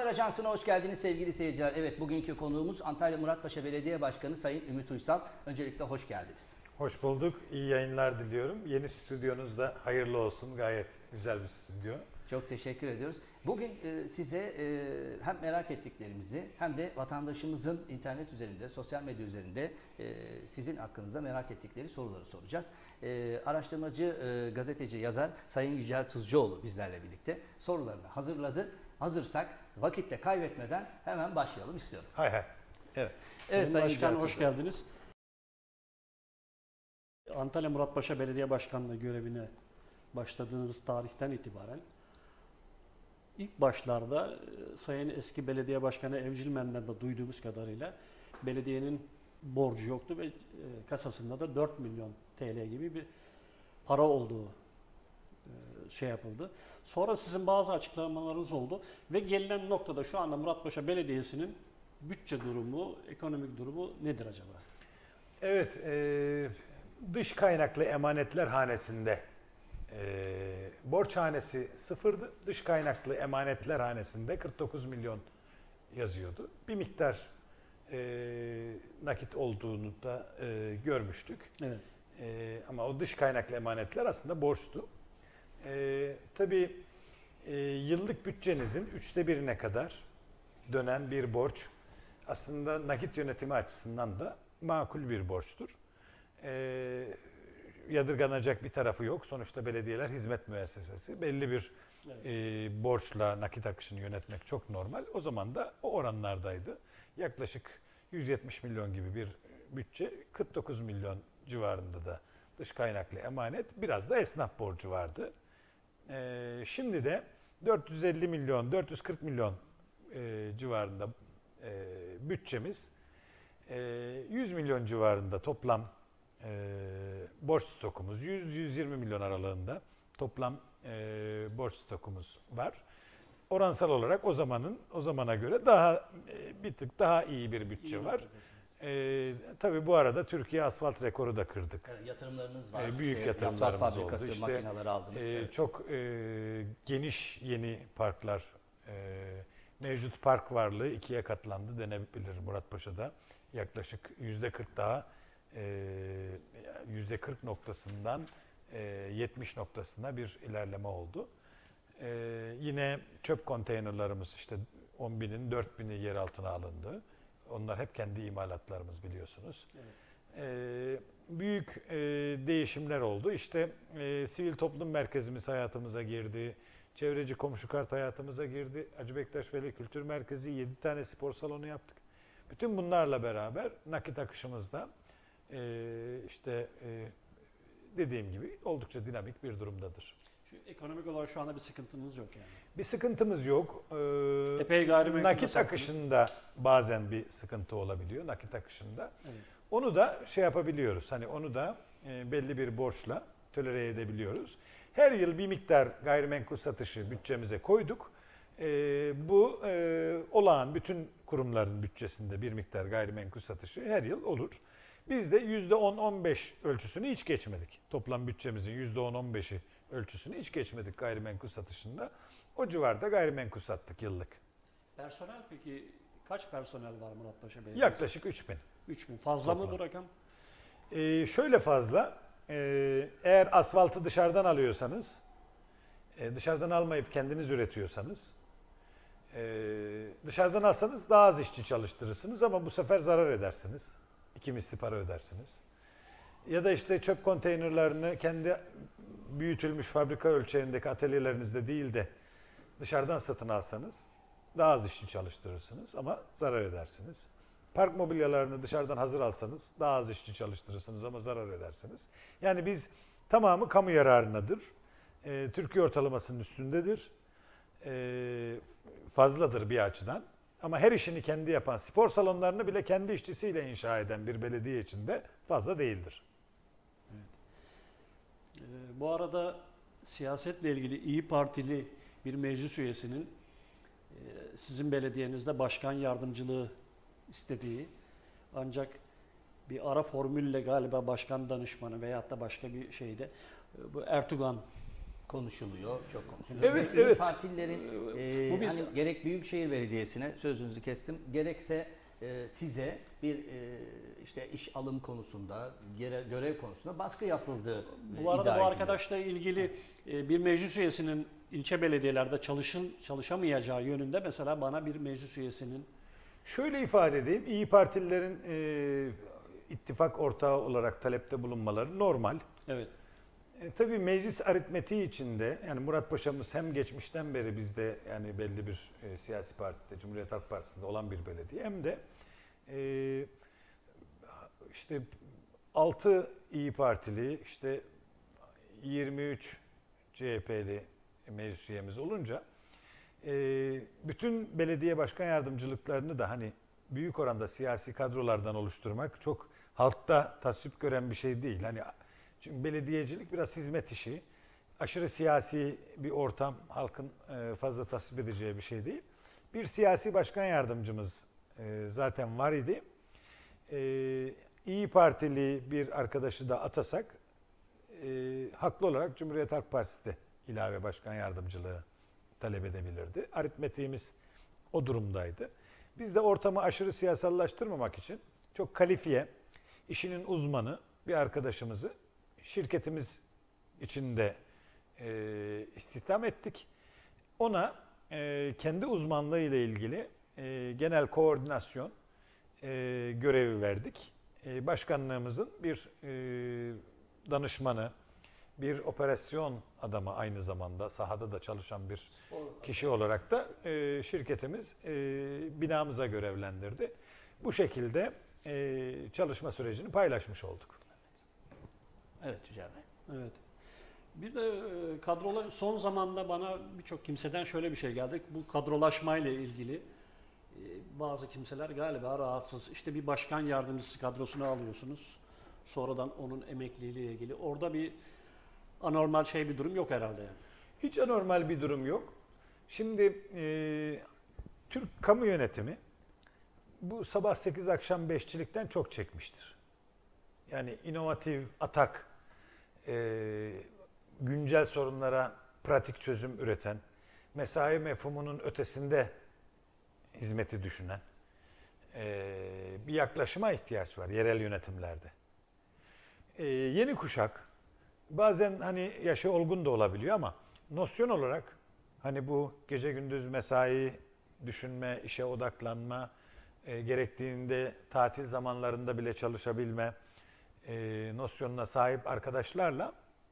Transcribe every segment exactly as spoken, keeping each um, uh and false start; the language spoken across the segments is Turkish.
Haber Ajansı'na hoş geldiniz sevgili seyirciler. Evet, bugünkü konuğumuz Antalya Muratpaşa Belediye Başkanı Sayın Ümit Uysal. Öncelikle hoş geldiniz. Hoş bulduk. İyi yayınlar diliyorum. Yeni stüdyonuz da hayırlı olsun. Gayet güzel bir stüdyo. Çok teşekkür ediyoruz. Bugün e, size e, hem merak ettiklerimizi hem de vatandaşımızın internet üzerinde, sosyal medya üzerinde e, sizin hakkınızda merak ettikleri soruları soracağız. E, araştırmacı, e, gazeteci, yazar Sayın Yücel Tuzcuoğlu bizlerle birlikte sorularını hazırladı. Hazırsak vakitte kaybetmeden hemen başlayalım istiyorum. Hay hay. Evet. Evet, Sayın Sayın Başkan hoş geldiniz. Antalya Muratpaşa Belediye Başkanlığı görevine başladığınız tarihten itibaren ilk başlarda Sayın eski belediye başkanı Evcilmen'den de duyduğumuz kadarıyla belediyenin borcu yoktu ve kasasında da dört milyon T L gibi bir para olduğu şey yapıldı. Sonra sizin bazı açıklamalarınız oldu ve gelinen noktada şu anda Muratpaşa Belediyesi'nin bütçe durumu, ekonomik durumu nedir acaba? Evet, e, dış kaynaklı emanetler hanesinde e, borç hanesi sıfırdı. Dış kaynaklı emanetler hanesinde kırk dokuz milyon yazıyordu. Bir miktar e, nakit olduğunu da e, görmüştük. Evet. E, ama o dış kaynaklı emanetler aslında borçtu. E, tabii e, yıllık bütçenizin üçte birine kadar dönen bir borç aslında nakit yönetimi açısından da makul bir borçtur. E, yadırganacak bir tarafı yok. Sonuçta belediyeler hizmet müessesesi. Belli bir evet. e, borçla nakit akışını yönetmek çok normal. O zaman da o oranlardaydı. Yaklaşık yüz yetmiş milyon gibi bir bütçe, kırk dokuz milyon civarında da dış kaynaklı emanet, biraz da esnaf borcu vardı. E, şimdi de dört yüz elli milyon, dört yüz kırk milyon e, civarında e, bütçemiz, e, yüz milyon civarında toplam e, borç stokumuz, yüz yüz yirmi milyon aralığında toplam e, borç stokumuz var. Oransal olarak o zamanın o zamana göre daha e, bir tık daha iyi bir bütçe iyi var. E, tabii bu arada Türkiye asfalt rekoru da kırdık. Yani yatırımlarınız var. E, büyük işte, yatırımlarımız oldu. İşte, makineleri aldınız. E, evet. Çok e, geniş yeni parklar, e, mevcut park varlığı ikiye katlandı denebilir Muratpaşa'da. Yaklaşık yüzde kırk daha yüzde kırk noktasından yetmiş noktasına bir ilerleme oldu. Yine çöp konteynerlarımız işte on binin dört bini yer altına alındı. Onlar hep kendi imalatlarımız biliyorsunuz. Evet. Büyük değişimler oldu. İşte sivil toplum merkezimiz hayatımıza girdi. Çevreci komşu kart hayatımıza girdi. Hacı Bektaş Veli Kültür Merkezi, yedi tane spor salonu yaptık. Bütün bunlarla beraber nakit akışımızda e, işte e, dediğim gibi oldukça dinamik bir durumdadır. Şu ekonomik olarak şu anda bir sıkıntınız yok yani. Bir sıkıntımız yok. Ee, Epey gayrimenkul nakit akışında bazen bir sıkıntı olabiliyor nakit akışında. Evet. Onu da şey yapabiliyoruz. Hani onu da e, belli bir borçla tolere edebiliyoruz. Her yıl bir miktar gayrimenkul satışı bütçemize koyduk. E, bu e, olağan bütün kurumların bütçesinde bir miktar gayrimenkul satışı her yıl olur. Biz de yüzde on on beş ölçüsünü hiç geçmedik. Toplam bütçemizin yüzde on on beşi ölçüsünü hiç geçmedik gayrimenkul satışında. O civarda gayrimenkul sattık yıllık. Personel peki kaç personel var Muratpaşa Belediyesi? Yaklaşık üç bin. üç bin. Fazla mı bu rakam? Ee, şöyle fazla. Ee, eğer asfaltı dışarıdan alıyorsanız, e, dışarıdan almayıp kendiniz üretiyorsanız, e, dışarıdan alsanız daha az işçi çalıştırırsınız ama bu sefer zarar edersiniz. İki misli para ödersiniz. Ya da işte çöp konteynerlerini kendi büyütülmüş fabrika ölçeğindeki atölyelerinizde değil de dışarıdan satın alsanız daha az işçi çalıştırırsınız ama zarar edersiniz. Park mobilyalarını dışarıdan hazır alsanız daha az işçi çalıştırırsınız ama zarar edersiniz. Yani biz tamamı kamu yararınadır. Ee, Türkiye ortalamasının üstündedir. Ee, fazladır bir açıdan. Ama her işini kendi yapan, spor salonlarını bile kendi işçisiyle inşa eden bir belediye için de fazla değildir. Evet. Ee, bu arada siyasetle ilgili İyi Partili bir meclis üyesinin e, sizin belediyenizde başkan yardımcılığı istediği, ancak bir ara formülle galiba başkan danışmanı veyahut da başka bir şeyde bu Ertuğan konuşuluyor, çok konuşuluyor. Evet, Ve evet. Partililerin e, Bu biz- hani gerek Büyükşehir Belediyesi'ne, sözünüzü kestim, gerekse e, size bir e, işte iş alım konusunda, gere- görev konusunda baskı yapıldığı e, Bu arada iddia bu ediliyor. arkadaşla ilgili e, bir meclis üyesinin ilçe belediyelerde çalışın çalışamayacağı yönünde mesela bana bir meclis üyesinin Şöyle ifade edeyim, İyi Partililerin e, ittifak ortağı olarak talepte bulunmaları normal. evet E, tabii meclis aritmetiği içinde, yani Murat Paşa'mız hem geçmişten beri bizde yani belli bir e, siyasi partide, Cumhuriyet Halk Partisi'nde olan bir belediye, hem de e, işte altı İyi Partili, işte yirmi üç C H P'li meclis üyemiz olunca e, bütün belediye başkan yardımcılıklarını da hani büyük oranda siyasi kadrolardan oluşturmak çok halkta tasvip gören bir şey değil. Hani çünkü belediyecilik biraz hizmet işi. Aşırı siyasi bir ortam halkın e, fazla tasvip edeceği bir şey değil. Bir siyasi başkan yardımcımız e, zaten var idi. E, İyi Partili bir arkadaşı da atasak e, haklı olarak Cumhuriyet Halk Partisi de ilave başkan yardımcılığı talep edebilirdi. Aritmetiğimiz o durumdaydı. Biz de ortamı aşırı siyasallaştırmamak için çok kalifiye, işinin uzmanı bir arkadaşımızı şirketimiz içinde e, istihdam ettik. Ona e, kendi uzmanlığı ile ilgili e, genel koordinasyon e, görevi verdik. E, başkanlığımızın bir e, danışmanı, bir operasyon adamı, aynı zamanda sahada da çalışan bir kişi olarak da e, şirketimiz e, binamıza görevlendirdi. Bu şekilde e, çalışma sürecini paylaşmış olduk. Evet Tüccar Bey. evet. Bir de e, kadrolar son zamanda bana birçok kimseden şöyle bir şey geldi. Bu kadrolaşmayla ilgili e, bazı kimseler galiba rahatsız. İşte bir başkan yardımcısı kadrosunu alıyorsunuz. Sonradan onun emekliliğiyle ilgili. Orada bir anormal şey bir durum yok herhalde yani. Hiç anormal bir durum yok. Şimdi e, Türk kamu yönetimi bu sabah sekiz akşam beşçilikten çok çekmiştir. Yani inovatif, atak, e, güncel sorunlara pratik çözüm üreten, mesai mefhumunun ötesinde hizmeti düşünen e, bir yaklaşıma ihtiyaç var yerel yönetimlerde. E, yeni kuşak bazen hani yaşı olgun da olabiliyor ama nosyon olarak hani bu gece gündüz mesai düşünme, işe odaklanma, e, gerektiğinde tatil zamanlarında bile çalışabilme e, nosyonuna sahip arkadaşlarla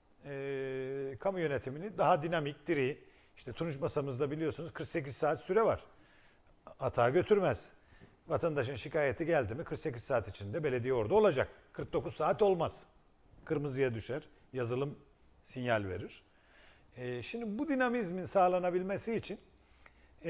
e, kamu yönetimini daha dinamik, diri, işte Tunç masamızda biliyorsunuz kırk sekiz saat süre var. Hata götürmez. Vatandaşın şikayeti geldi mi kırk sekiz saat içinde belediye orada olacak. kırk dokuz saat olmaz. Kırmızıya düşer, yazılım sinyal verir. E, şimdi bu dinamizmin sağlanabilmesi için e,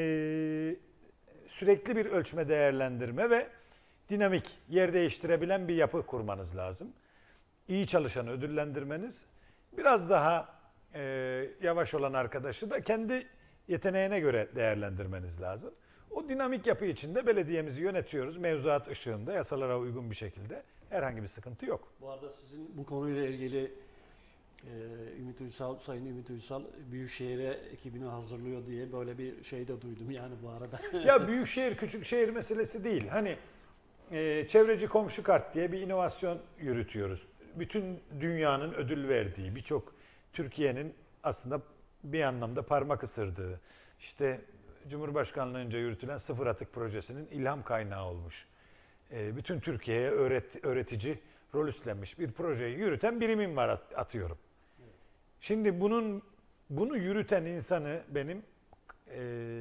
sürekli bir ölçme değerlendirme ve dinamik, yer değiştirebilen bir yapı kurmanız lazım. İyi çalışanı ödüllendirmeniz, biraz daha e, yavaş olan arkadaşı da kendi yeteneğine göre değerlendirmeniz lazım. O dinamik yapı içinde belediyemizi yönetiyoruz. Mevzuat ışığında, yasalara uygun bir şekilde. Herhangi bir sıkıntı yok. Bu arada sizin bu konuyla ilgili e, Ümit Uysal, Sayın Ümit Uysal Büyükşehir'e ekibini hazırlıyor diye böyle bir şey de duydum yani bu arada. Ya büyükşehir küçük şehir meselesi değil. Hani e, çevreci komşu kart diye bir inovasyon yürütüyoruz. Bütün dünyanın ödül verdiği, birçok Türkiye'nin aslında bir anlamda parmak ısırdığı, işte Cumhurbaşkanlığınca yürütülen sıfır atık projesinin ilham kaynağı olmuş. E, bütün Türkiye'ye öğret, öğretici rol üstlenmiş bir projeyi yürüten birimim var at, atıyorum. Evet. Şimdi bunun bunu yürüten insanı benim e,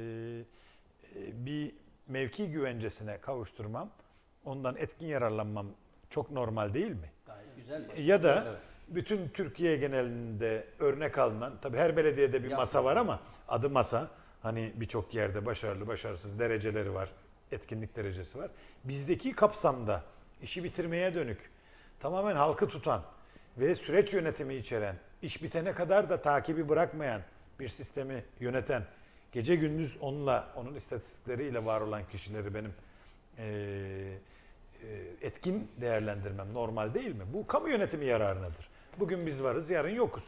bir mevki güvencesine kavuşturmam, ondan etkin yararlanmam çok normal değil mi? Gayet güzel. Ya da evet. bütün Türkiye genelinde örnek alınan, tabii her belediyede bir Ya, masa var ama adı masa. Hani birçok yerde başarılı, başarısız dereceleri var, etkinlik derecesi var. Bizdeki kapsamda işi bitirmeye dönük, tamamen halkı tutan ve süreç yönetimi içeren, iş bitene kadar da takibi bırakmayan bir sistemi yöneten, gece gündüz onunla, onun istatistikleriyle var olan kişileri benim e, e, etkin değerlendirmem normal değil mi? Bu kamu yönetimi yararınadır. Bugün biz varız, yarın yokuz.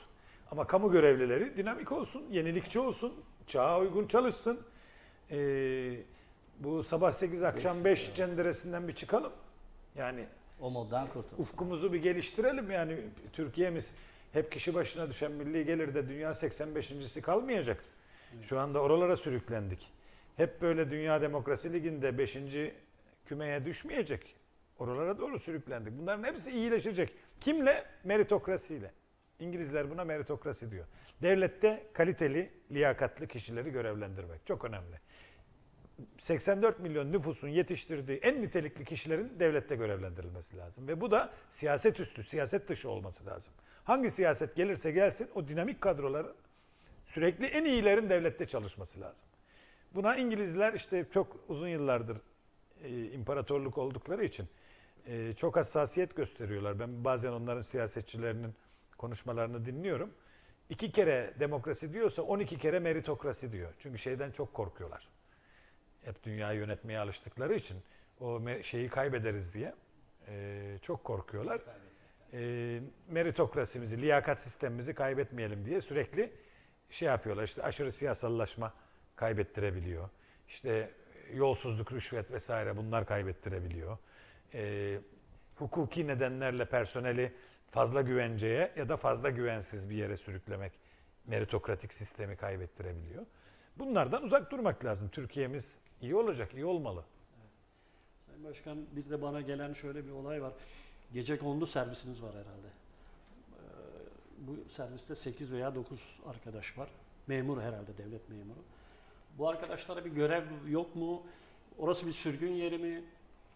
Ama kamu görevlileri dinamik olsun, yenilikçi olsun, çağa uygun çalışsın. Ee, bu sabah sekiz akşam beş cenderesinden bir çıkalım. Yani O moddan kurtul. ufkumuzu bir geliştirelim. Yani Türkiye'miz hep kişi başına düşen milli gelirde dünya seksen beşincisi kalmayacak. Şu anda oralara sürüklendik. Hep böyle Dünya Demokrasi Ligi'nde beşinci kümeye düşmeyecek. Oralara doğru sürüklendik. Bunların hepsi iyileşecek. Kimle? Meritokrasiyle. İngilizler buna meritokrasi diyor. Devlette kaliteli, liyakatli kişileri görevlendirmek. Çok önemli. seksen dört milyon nüfusun yetiştirdiği en nitelikli kişilerin devlette görevlendirilmesi lazım. Ve bu da siyaset üstü, siyaset dışı olması lazım. Hangi siyaset gelirse gelsin o dinamik kadroları sürekli en iyilerin devlette çalışması lazım. Buna İngilizler işte çok uzun yıllardır e, imparatorluk oldukları için e, çok hassasiyet gösteriyorlar. Ben bazen onların siyasetçilerinin konuşmalarını dinliyorum. İki kere demokrasi diyorsa on iki kere meritokrasi diyor. Çünkü şeyden çok korkuyorlar. Hep dünyayı yönetmeye alıştıkları için o şeyi kaybederiz diye e, çok korkuyorlar. E, meritokrasimizi, liyakat sistemimizi kaybetmeyelim diye sürekli şey yapıyorlar. İşte aşırı siyasallaşma kaybettirebiliyor. İşte yolsuzluk, rüşvet vesaire bunlar kaybettirebiliyor. E, hukuki nedenlerle personeli fazla güvenceye ya da fazla güvensiz bir yere sürüklemek meritokratik sistemi kaybettirebiliyor. Bunlardan uzak durmak lazım. Türkiye'miz iyi olacak, iyi olmalı. Evet. Sayın Başkan, bir de bana gelen şöyle bir olay var. Gecekondu servisiniz var herhalde. Ee, bu serviste sekiz veya dokuz arkadaş var. Memur herhalde, devlet memuru. Bu arkadaşlara bir görev yok mu? Orası bir sürgün yeri mi?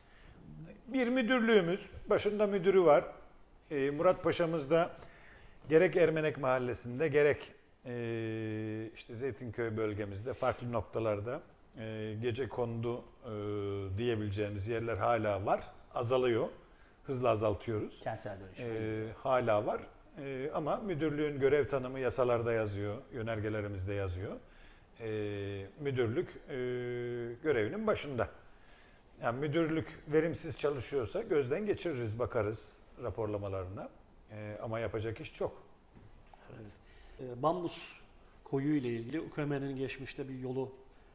Bir müdürlüğümüz, başında müdürü var. Ee, Murat Paşa'mızda gerek Ermenek Mahallesi'nde gerek e, işte Zeytinköy bölgemizde farklı noktalarda e, gecekondu e, diyebileceğimiz yerler hala var. Azalıyor. Hızla azaltıyoruz. Kentsel dönüşüm. E, hala var. E, ama müdürlüğün görev tanımı yasalarda yazıyor, yönergelerimizde yazıyor. E, müdürlük e, görevinin başında. Yani müdürlük verimsiz çalışıyorsa gözden geçiririz, bakarız raporlamalarına. E, ama yapacak iş çok. Evet. E, Bambus koyu ile ilgili U K M'nin geçmişte bir yolu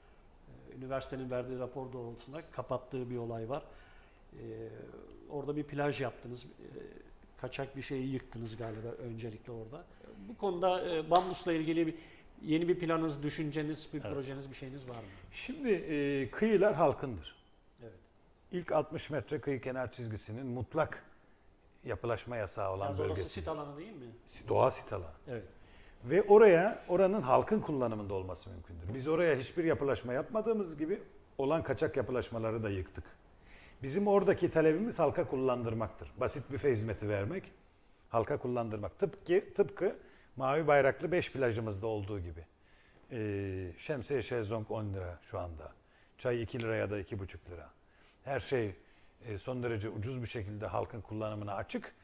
e, üniversitenin verdiği rapor doğrultusunda kapattığı bir olay var. E, orada bir plaj yaptınız. E, kaçak bir şeyi yıktınız galiba öncelikle orada. Bu konuda e, Bambus'la ilgili bir yeni bir planınız, düşünceniz, bir Evet. projeniz, bir şeyiniz var mı? Şimdi e, kıyılar halkındır. Evet. İlk altmış metre kıyı kenar çizgisinin mutlak yapılaşma yasağı olan Yalnız orası bölgesi. sit alanı değil mi? Doğa sit alanı. Evet. Ve oraya, oranın halkın kullanımında olması mümkündür. Biz oraya hiçbir yapılaşma yapmadığımız gibi olan kaçak yapılaşmaları da yıktık. Bizim oradaki talebimiz halka kullandırmaktır. Basit büfe hizmeti vermek, halka kullandırmak. Tıpkı, tıpkı Mavi Bayraklı beş plajımızda olduğu gibi. Ee, şemsiye şezlong on lira şu anda. Çay iki lira ya da iki buçuk lira. Her şey e, son derece ucuz bir şekilde halkın kullanımına açık.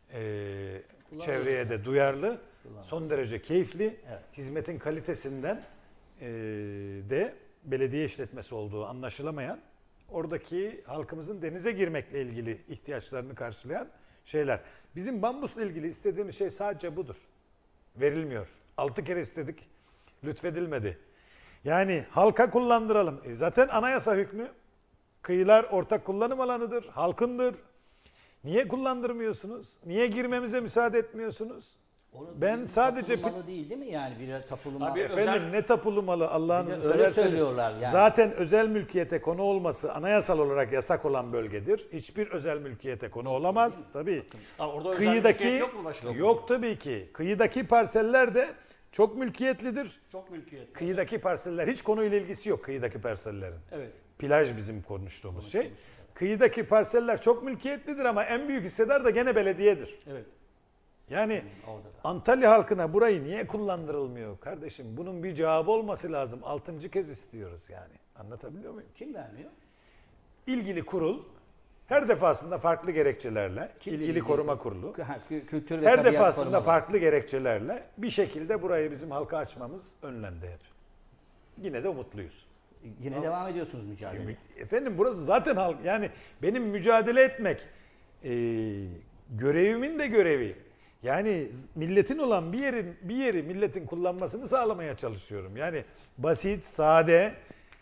E, çevreye de duyarlı. Son derece keyifli. Evet. Hizmetin kalitesinden e, de belediye işletmesi olduğu anlaşılamayan, oradaki halkımızın denize girmekle ilgili ihtiyaçlarını karşılayan şeyler. Bizim Bambus'la ilgili istediğimiz şey sadece budur. Verilmiyor. Altı kere istedik. Lütfedilmedi. Yani halka kullandıralım. E zaten anayasa hükmü. Kıyılar ortak kullanım alanıdır. Halkındır. Niye kullandırmıyorsunuz? Niye girmemize müsaade etmiyorsunuz? Orada Ben bir sadece tapulu malı değil değil mi yani bir tapulu malı? Abi, Efendim özel- ne tapulu malı Bir de Allah'ınızı öyle severseniz. söylüyorlar yani. Zaten özel mülkiyete konu olması anayasal olarak yasak olan bölgedir. Hiçbir özel mülkiyete konu olamaz. Tabii. Aa, orada özel Kıyıdaki mülkiyet yok mu başkanım? yok tabii ki. Kıyıdaki parseller de çok mülkiyetlidir. Çok mülkiyet. Kıyıdaki parseller hiç konuyla ilgisi yok kıyıdaki parsellerin. Evet. Plaj bizim konuştuğumuz şey. Kıyıdaki parseller çok mülkiyetlidir ama en büyük hissedar da gene belediyedir. Evet. Yani Orada da. Antalya halkına burayı niye kullandırılmıyor kardeşim? Bunun bir cevabı olması lazım. Altıncı kez istiyoruz yani. Anlatabiliyor muyum? Kim vermiyor? İlgili kurul her defasında farklı gerekçelerle, Kimle ilgili ilgili? koruma kurulu, Ha, kü- kültür ve her tabiat defasında korumaları. farklı gerekçelerle bir şekilde burayı bizim halka açmamız önlendi hep. Yine de umutluyuz. Yine devam ediyorsunuz mücadele. Efendim burası zaten halk. Yani benim mücadele etmek e, görevimin de görevi. Yani milletin olan bir yerin bir yeri milletin kullanmasını sağlamaya çalışıyorum. Yani basit, sade,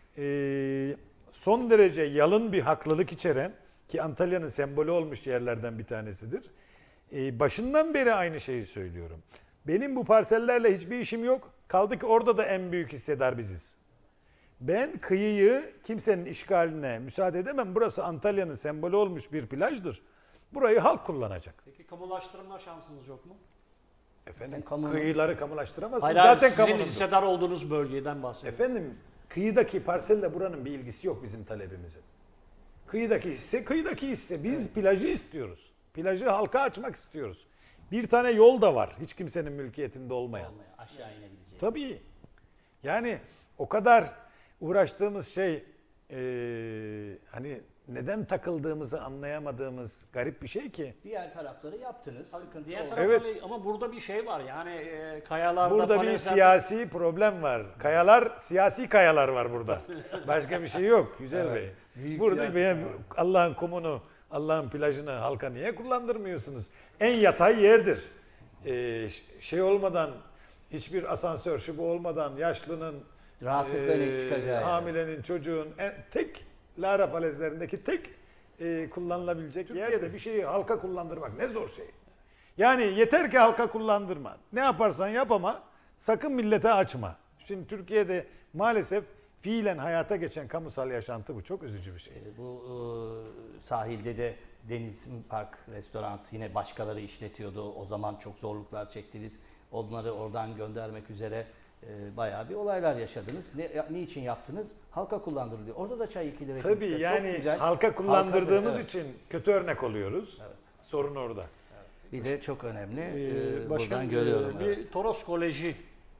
e, son derece yalın bir haklılık içeren ki Antalya'nın sembolü olmuş yerlerden bir tanesidir. E, başından beri aynı şeyi söylüyorum. Benim bu parsellerle hiçbir işim yok. Kaldı ki orada da en büyük hissedar biziz. Ben kıyıyı kimsenin işgaline müsaade edemem. Burası Antalya'nın sembolü olmuş bir plajdır. Burayı halk kullanacak. Peki kamulaştırma şansınız yok mu? Efendim kamu- kıyıları kamulaştıramazsın. Hayır, Zaten hayır, sizin kamunundur. hissedar olduğunuz bölgeden bahsediyorum. Efendim kıyıdaki parselle buranın bir ilgisi yok bizim talebimizin. Kıyıdaki hisse kıyıdaki hisse. Biz evet. plajı istiyoruz. Plajı halka açmak istiyoruz. Bir tane yol da var. Hiç kimsenin mülkiyetinde olmayan. Olmaya, aşağı inebilecek. Tabii. Yani o kadar uğraştığımız şey ee, hani neden takıldığımızı anlayamadığımız garip bir şey ki. Diğer tarafları yaptınız. Sıkıntı Diğer oldu. tarafları, Evet. ama burada bir şey var yani e, kayalarda Burada bir falezlerde- siyasi problem var. Kayalar, siyasi kayalar var burada. Başka bir şey yok Yücel Evet. Bey. Büyük Burada siyasi benim kayalar. Allah'ın kumunu, Allah'ın plajını halka niye kullandırmıyorsunuz? En yatay yerdir. Ee, şey olmadan, hiçbir asansör şu bu olmadan yaşlının, Rahatlıkla inek çıkacağı. hamilenin, çocuğun en, tek Lara falezlerindeki tek e, kullanılabilecek yerde bir şeyi halka kullandırmak ne zor şey. Yani yeter ki halka kullandırma. Ne yaparsan yap ama sakın millete açma. Şimdi Türkiye'de maalesef fiilen hayata geçen kamusal yaşantı bu. Çok üzücü bir şey. E, Bu e, sahilde de Deniz Park Restoran yine başkaları işletiyordu. O zaman çok zorluklar çektiniz. Onları oradan göndermek üzere e, bayağı bir olaylar yaşadınız. Ne, niçin yaptınız? Halka kullandırılıyor. Orada da çay iki lira. Tabii Çok yani güzel. halka kullandırdığımız Halka- evet. için kötü örnek oluyoruz. Evet. Sorun orada. Bir de çok önemli. Ee, e, başkan, buradan görüyorum. e, bir evet. Toros Koleji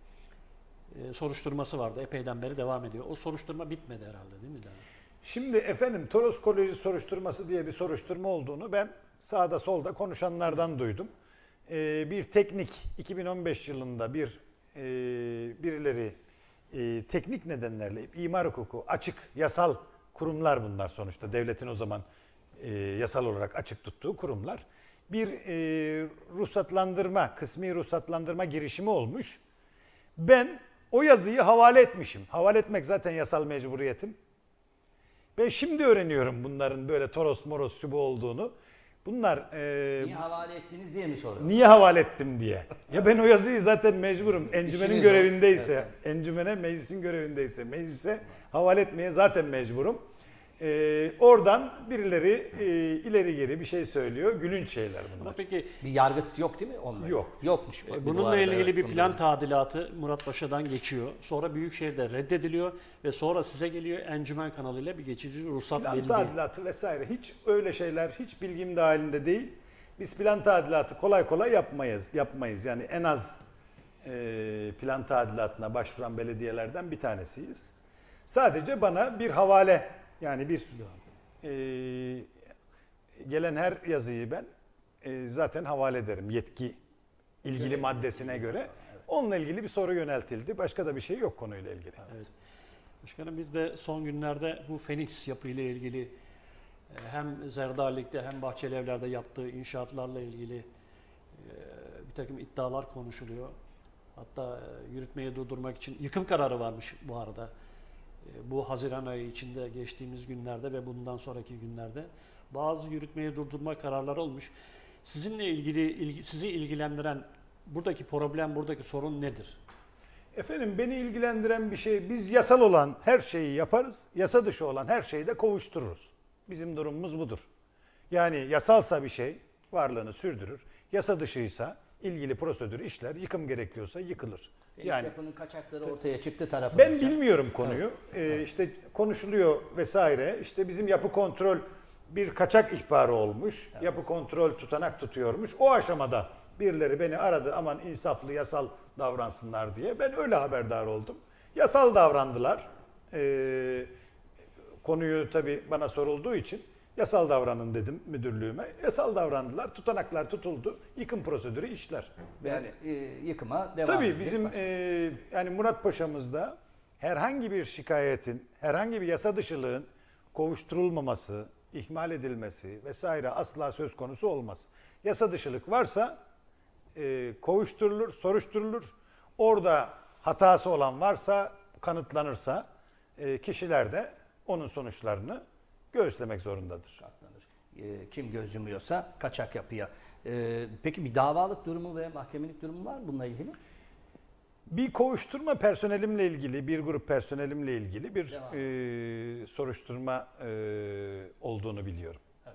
e, soruşturması vardı. Epeyden beri devam ediyor. O soruşturma bitmedi herhalde değil mi? Daha? Şimdi efendim Toros Koleji soruşturması diye bir soruşturma olduğunu ben sağda solda konuşanlardan duydum. Ee, bir teknik iki bin on beş yılında bir e, birileri e, teknik nedenlerle imar hukuku açık yasal kurumlar bunlar sonuçta devletin o zaman e, yasal olarak açık tuttuğu kurumlar bir e, ruhsatlandırma kısmi ruhsatlandırma girişimi olmuş. Ben o yazıyı havale etmişim. Havale etmek zaten yasal mecburiyetim. Ben şimdi öğreniyorum bunların böyle toros moros şu bu olduğunu. Bunlar e, Niye havale ettiniz diye mi soruyor? niye havale ettim diye. Ya ben o yazıyı zaten mecburum. Encümenin İşiniz görevindeyse, encümene meclisin görevindeyse, meclise havale etmeye zaten mecburum. Ee, oradan birileri e, ileri geri bir şey söylüyor. Gülünç şeyler Ama bunlar. peki Bir yargısı yok değil mi onların? Yok. Yokmuş. e, Bu bununla arada, ilgili evet, bir bunu plan da- tadilatı Murat Paşa'dan geçiyor. Sonra Büyükşehir'de reddediliyor ve sonra size geliyor Encümen kanalıyla bir geçici ruhsat Plan veriliyor. tadilatı vesaire hiç öyle şeyler hiç bilgim dahilinde değil. Biz plan tadilatı kolay kolay yapmayız. Yapmayız. Yani en az e, plan tadilatına başvuran belediyelerden bir tanesiyiz. Sadece bana bir havale yani bir e, gelen her yazıyı ben e, zaten havale ederim yetki ilgili maddesine göre. Onunla ilgili bir soru yöneltildi. Başka da bir şey yok konuyla ilgili. Evet. Başkanım biz de son günlerde bu Phoenix yapıyla ilgili e, hem Zerdalik'te hem Bahçelievler'de yaptığı inşaatlarla ilgili e, bir takım iddialar konuşuluyor. Hatta e, yürütmeyi durdurmak için yıkım kararı varmış bu arada. E, Bu Haziran ayı içinde geçtiğimiz günlerde ve bundan sonraki günlerde bazı yürütmeyi durdurma kararları olmuş. Sizinle ilgili ilgi, sizi ilgilendiren buradaki problem, buradaki sorun nedir? Efendim beni ilgilendiren bir şey biz yasal olan her şeyi yaparız. Yasa dışı olan her şeyi de kovuştururuz. Bizim durumumuz budur. Yani yasalsa bir şey varlığını sürdürür. Yasa dışıysa ilgili prosedürü işler. Yıkım gerekiyorsa yıkılır. Phoenix Yani yapının kaçakları ortaya çıktı tarafı. ben bilmiyorum konuyu. Ee, işte konuşuluyor vesaire. İşte bizim yapı kontrol bir kaçak ihbarı olmuş. Evet. Yapı kontrol tutanak tutuyormuş. O aşamada birileri beni aradı aman insaflı yasal davransınlar diye. Ben öyle haberdar oldum. Yasal davrandılar. Ee, konuyu tabii bana sorulduğu için yasal davranın dedim müdürlüğüme. Yasal davrandılar. Tutanaklar tutuldu. Yıkım prosedürü işler. Yani e, yıkıma devam Tabii edecek. bizim e, yani Murat Paşa'mızda herhangi bir şikayetin, herhangi bir yasa dışılığın kovuşturulmaması, ihmal edilmesi vesaire asla söz konusu olmaz. Yasa dışılık varsa e, kovuşturulur, soruşturulur. Orada hatası olan varsa, kanıtlanırsa e, kişiler de onun sonuçlarını göğüslemek zorundadır. Katlanır. E, kim göz yumuyorsa kaçak yapıya. E, peki bir davalık durumu ve mahkemelik durumu var mı bununla ilgili? Bir kovuşturma personelimle ilgili, bir grup personelimle ilgili bir Devam. e, soruşturma e, olduğunu biliyorum. Evet.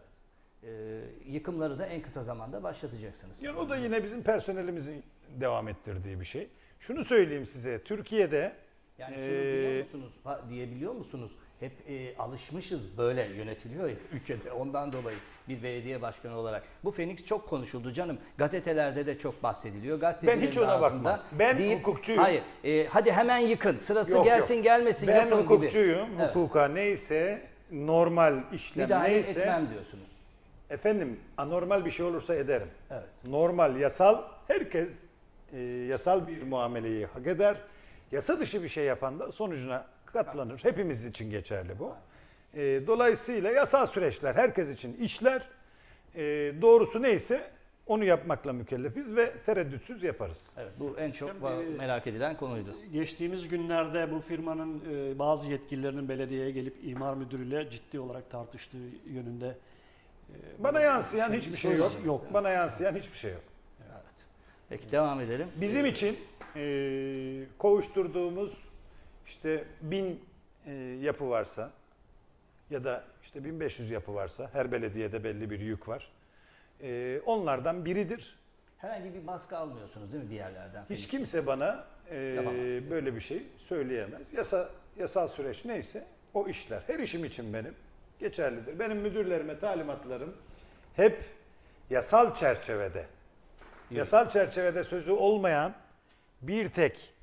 E, yıkımları da en kısa zamanda başlatacaksınız. Yani o da yine bizim personelimizin devam ettirdiği bir şey. Şunu söyleyeyim size, Türkiye'de Yani e, şunu biliyor musunuz, ha, diyebiliyor musunuz? Hep e, alışmışız böyle yönetiliyor ya ülkede, ondan dolayı bir belediye başkanı olarak. Bu Phoenix çok konuşuldu canım. Gazetelerde de çok bahsediliyor. Ben hiç ona bakmam. Ben deyip, hukukçuyum. Hayır, e, hadi hemen yıkın, sırası Yok, gelsin yok. gelmesin Ben yapın gibi. hukukçuyum. Evet. Hukuka neyse, normal işlem Müdahale neyse, etmem diyorsunuz. efendim anormal bir şey olursa ederim. Evet. Normal, yasal, herkes e, yasal bir muameleyi hak eder. Yasa dışı bir şey yapan da sonucuna katlanır. Hepimiz için geçerli bu. E, dolayısıyla yasal süreçler herkes için işler. E, doğrusu neyse onu yapmakla mükellefiz ve tereddütsüz yaparız. Evet, bu en çok Tabii, va- merak edilen konuydu. Geçtiğimiz günlerde bu firmanın e, bazı yetkililerinin belediyeye gelip imar müdürüyle ciddi olarak tartıştığı yönünde e, Bana yansıyan şey- hiçbir şey söz yok. yok. Bana yansıyan hiçbir şey yok. Evet. Peki devam edelim. Bizim için e, kovuşturduğumuz işte bin e, yapı varsa ya da işte bin beş yüz yapı varsa, her belediyede belli bir yük var. E, onlardan biridir. Herhangi bir baskı almıyorsunuz değil mi bir yerlerden? Hiç Phoenix? kimse bana e, Yapamaz. böyle bir şey söyleyemez. Yasa, yasal süreç neyse o işler. Her işim için benim geçerlidir. Benim müdürlerime talimatlarım hep yasal çerçevede. Yasal çerçevede sözü olmayan bir tek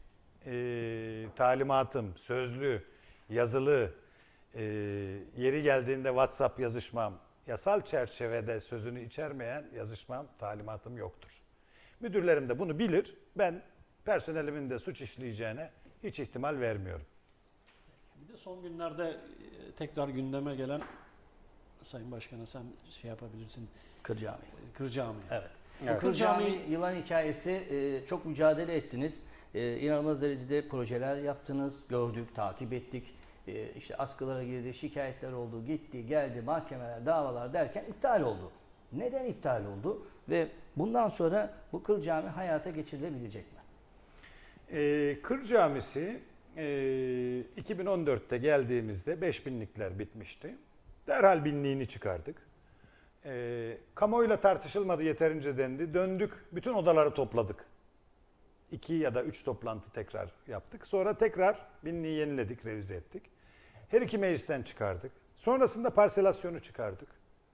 e, talimatım, sözlü, yazılı, e, yeri geldiğinde WhatsApp yazışmam, yasal çerçevede sözünü içermeyen yazışmam, talimatım yoktur. Müdürlerim de bunu bilir. Ben personelimin de suç işleyeceğine hiç ihtimal vermiyorum. Bir de son günlerde e, tekrar gündeme gelen, Sayın Başkan'a sen şey yapabilirsin, Kır Camii. e, Kır Camii. Evet. Evet. Bu Kır Camii yılan hikayesi, e, çok mücadele ettiniz. E, inanılmaz derecede projeler yaptınız, gördük, takip ettik. E, işte askılara girdi, şikayetler oldu, gitti, geldi, mahkemeler, davalar derken iptal oldu. Neden iptal oldu? Ve bundan sonra bu Kır Camii hayata geçirilebilecek mi? Ee, Kır Camisi e, iki bin on dörtte geldiğimizde beş binlikler bitmişti. Derhal binliğini çıkardık. E, kamuoyuyla tartışılmadı, yeterince dendi. Döndük, bütün odaları topladık. İki ya da üç toplantı tekrar yaptık. Sonra tekrar binliği yeniledik, revize ettik. Her iki meclisten çıkardık. Sonrasında parselasyonu çıkardık.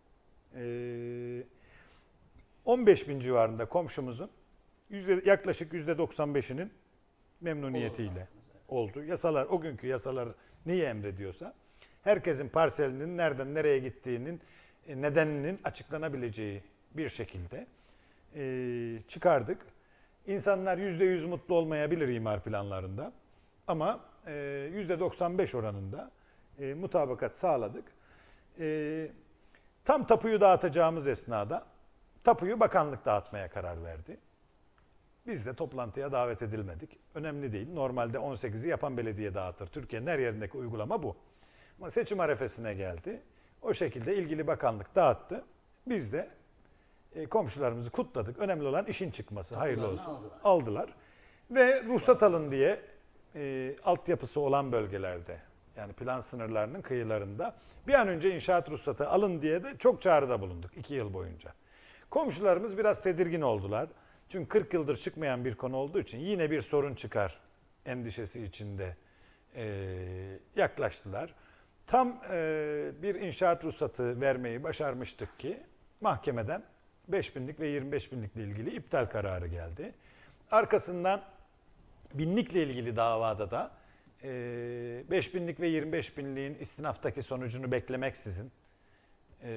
E, on beş bin civarında komşumuzun yüzde, yaklaşık yüzde doksan beşinin memnuniyetiyle oldu. Yasalar, o günkü yasalar neyi emrediyorsa herkesin parselinin nereden nereye gittiğinin nedeninin açıklanabileceği bir şekilde e, çıkardık. İnsanlar yüzde yüz mutlu olmayabilir imar planlarında ama e, yüzde doksan beş oranında e, mutabakat sağladık. E, tam tapuyu dağıtacağımız esnada tapuyu bakanlık dağıtmaya karar verdi. Biz de toplantıya davet edilmedik. Önemli değil. Normalde on sekizi yapan belediye dağıtır. Türkiye'nin her yerindeki uygulama bu. Ama seçim arefesine geldi. O şekilde ilgili bakanlık dağıttı. Biz de e, komşularımızı kutladık. Önemli olan işin çıkması. Hayırlı olsun. Aldılar. Aldılar. Ve ruhsat alın diye e, altyapısı olan bölgelerde, yani plan sınırlarının kıyılarında bir an önce inşaat ruhsatı alın diye de çok çağrıda bulunduk iki yıl boyunca. Komşularımız biraz tedirgin oldular. Çünkü kırk yıldır çıkmayan bir konu olduğu için yine bir sorun çıkar endişesi içinde e, yaklaştılar. Tam e, bir inşaat ruhsatı vermeyi başarmıştık ki mahkemeden beş binlik ve yirmi beş binlikle ilgili iptal kararı geldi. Arkasından binlikle ilgili davada da e, beş binlik ve yirmi beş binliğin istinaftaki sonucunu beklemeksizin e,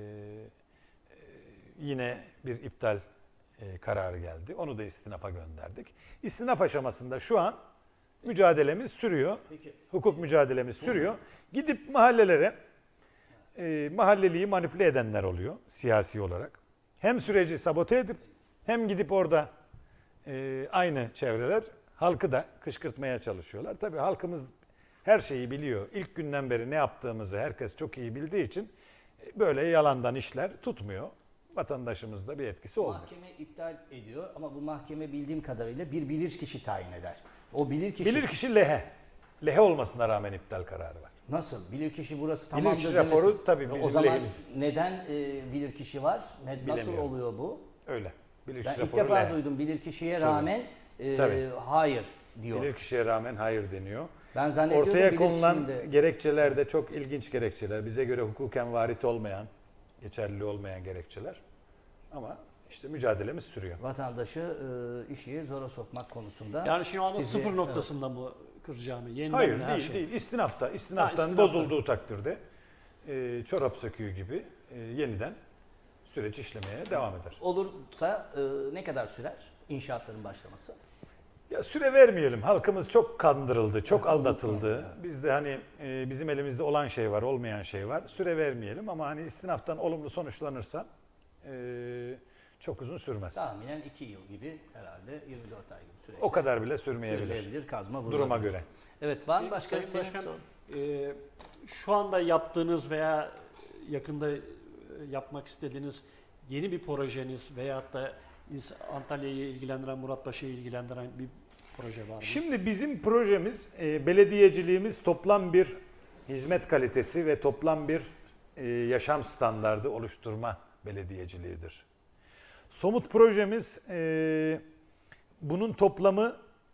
yine bir iptal e, kararı geldi. Onu da istinafa gönderdik. İstinaf aşamasında şu an mücadelemiz sürüyor. Peki. Hukuk mücadelemiz sürüyor. Gidip mahallelere e, mahalleliyi manipüle edenler oluyor siyasi olarak. Hem süreci sabote edip Hem gidip orada e, aynı çevreler halkı da kışkırtmaya çalışıyorlar. Tabii halkımız her şeyi biliyor. İlk günden beri ne yaptığımızı herkes çok iyi bildiği için böyle yalandan işler tutmuyor. Vatandaşımızda bir etkisi olmuyor. Mahkeme iptal ediyor ama bu mahkeme bildiğim kadarıyla bir bilirkişi tayin eder. O bilirkişi... Bilirkişi lehe. Lehe olmasına rağmen iptal kararı var. Nasıl? Bilirkişi burası tamamdır Bilirkişi demesi. raporu tabii O bizim zaman lehimiz. neden e, bilirkişi var? Ne, nasıl Bilemiyorum. oluyor bu? Öyle. Bilirkişi Ben ilk raporu defa lehe. duydum bilirkişiye Tabii. rağmen e, Tabii. hayır diyor. Bilirkişiye rağmen hayır deniyor. Ben zannediyorum Ortaya konulan bilirkişinin de- gerekçeler de çok ilginç gerekçeler. Bize göre hukuken varit olmayan, geçerli olmayan gerekçeler. Ama işte mücadelemiz sürüyor. vatandaşı e, işi zora sokmak konusunda. Yani şu anda sizi- sıfır noktasında mı kıracağımı? Yeniden Hayır mi her değil şey? değil. İstinafta, istinaftan Ha, istinafta. bozulduğu takdirde e, çorap söküğü gibi e, yeniden süreç işlemeye devam eder. Olursa e, ne kadar sürer inşaatların başlaması? Ya süre vermeyelim. Halkımız çok kandırıldı, çok aldatıldı. Biz de hani e, bizim elimizde olan şey var, olmayan şey var. Süre vermeyelim ama hani istinaftan olumlu sonuçlanırsa e, çok uzun sürmez. Tahminen iki yıl gibi herhalde yirmi dört ay gibi süreç. O kadar bile sürmeyebilir. Sürülebilir kazma burada. Duruma göre. Evet var mı başka Sayın senin Başkan, sorun? e, şu anda yaptığınız veya yakında e, yapmak istediğiniz yeni bir projeniz veyahut da ins- Antalya'yı ilgilendiren, Muratpaşa'yı ilgilendiren bir proje var mı? Şimdi bizim projemiz, e, belediyeciliğimiz toplam bir hizmet kalitesi ve toplam bir e, yaşam standardı oluşturma belediyeciliğidir. Somut projemiz e, bunun toplamı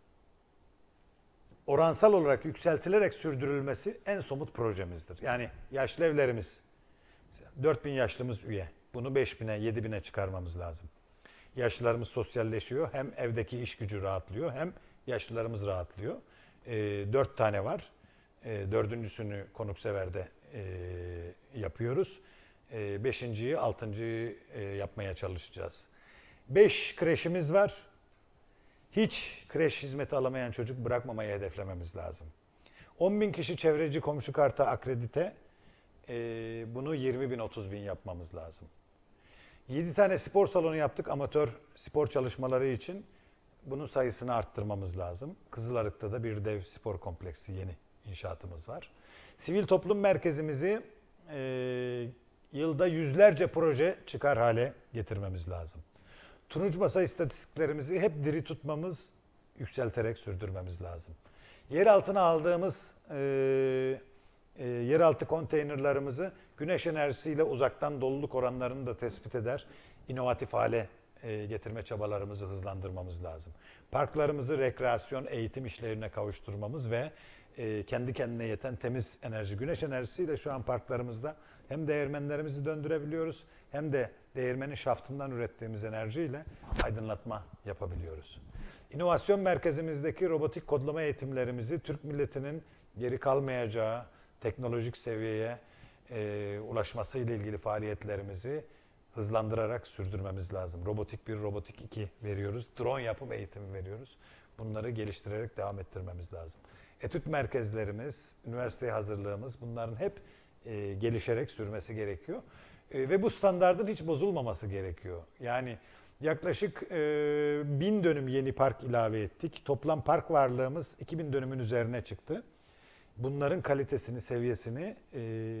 oransal olarak yükseltilerek sürdürülmesi en somut projemizdir. Yani yaşlı evlerimiz, dört bin yaşlımız üye. Bunu beş bine, yedi bine çıkarmamız lazım. Yaşlılarımız sosyalleşiyor. Hem evdeki iş gücü rahatlıyor hem yaşlılarımız rahatlıyor. E, dört tane var. E, dördüncüsünü Konuksever'de e, yapıyoruz. E, beşinciyi, altıncıyı e, yapmaya çalışacağız. Beş kreşimiz var. Hiç kreş hizmeti alamayan çocuk bırakmamayı hedeflememiz lazım. on bin kişi çevreci komşu karta akredite. E, bunu yirmi bin, otuz bin yapmamız lazım. yedi tane spor salonu yaptık amatör spor çalışmaları için. Bunun sayısını arttırmamız lazım. Kızılarık'ta da bir dev spor kompleksi yeni inşaatımız var. Sivil toplum merkezimizi e, yılda yüzlerce proje çıkar hale getirmemiz lazım. Turunç masa istatistiklerimizi hep diri tutmamız, yükselterek sürdürmemiz lazım. Yer altına aldığımız e, e, yeraltı konteynerlarımızı güneş enerjisiyle uzaktan doluluk oranlarını da tespit eder, inovatif hale e, getirme çabalarımızı hızlandırmamız lazım. Parklarımızı rekreasyon, eğitim işlerine kavuşturmamız ve e, kendi kendine yeten temiz enerji, güneş enerjisiyle şu an parklarımızda hem değirmenlerimizi döndürebiliyoruz hem de değirmenin şaftından ürettiğimiz enerjiyle aydınlatma yapabiliyoruz. İnovasyon merkezimizdeki robotik kodlama eğitimlerimizi Türk milletinin geri kalmayacağı teknolojik seviyeye e, ulaşması ile ilgili faaliyetlerimizi hızlandırarak sürdürmemiz lazım. Robotik bir, robotik iki veriyoruz. Drone yapım eğitimi veriyoruz. Bunları geliştirerek devam ettirmemiz lazım. Etüt merkezlerimiz, üniversiteye hazırlığımız bunların hep e, gelişerek sürmesi gerekiyor. E, ve bu standardın hiç bozulmaması gerekiyor. Yani yaklaşık e, bin dönüm yeni park ilave ettik. Toplam park varlığımız iki bin dönümün üzerine çıktı. Bunların kalitesini, seviyesini e,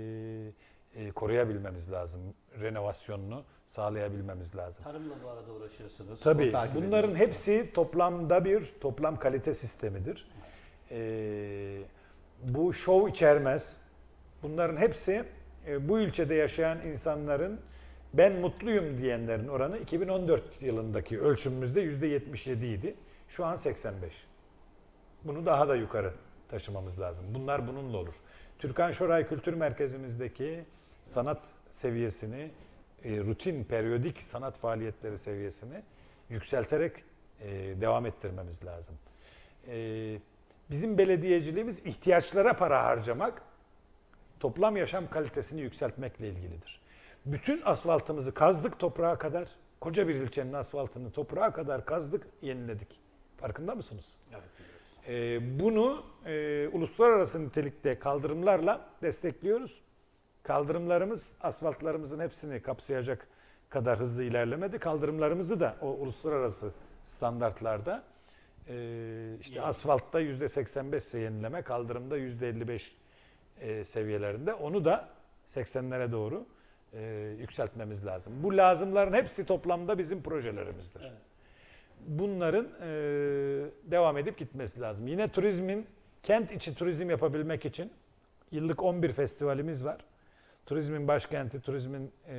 e, koruyabilmemiz lazım. Renovasyonunu sağlayabilmemiz lazım. Tarımla bu arada uğraşıyorsunuz. Tabii Onu takip bunların ediyoruz. hepsi toplamda bir toplam kalite sistemidir. Ee, bu şov içermez. Bunların hepsi e, bu ilçede yaşayan insanların ben mutluyum diyenlerin oranı iki bin on dört yılındaki ölçümümüzde yüzde yetmiş yedi idi. Şu an seksen beş. Bunu daha da yukarı taşımamız lazım. Bunlar bununla olur. Türkan Şoray Kültür Merkezimizdeki sanat seviyesini, e, rutin, periyodik sanat faaliyetleri seviyesini yükselterek e, devam ettirmemiz lazım. E, bizim belediyeciliğimiz ihtiyaçlara para harcamak, toplam yaşam kalitesini yükseltmekle ilgilidir. Bütün asfaltımızı kazdık toprağa kadar, koca bir ilçenin asfaltını toprağa kadar kazdık, yeniledik. Farkında mısınız? Evet. E, bunu e, uluslararası nitelikte kaldırımlarla destekliyoruz. Kaldırımlarımız asfaltlarımızın hepsini kapsayacak kadar hızlı ilerlemedi. Kaldırımlarımızı da o uluslararası standartlarda e, işte Yani. asfaltta yüzde seksen beş yenileme, kaldırımda yüzde elli beş e, seviyelerinde. Onu da seksenlere doğru e, yükseltmemiz lazım. Bu lazımların hepsi toplamda bizim projelerimizdir. Evet. Bunların e, devam edip gitmesi lazım. Yine turizmin, kent içi turizm yapabilmek için yıllık on bir festivalimiz var. Turizmin başkenti, turizmin e,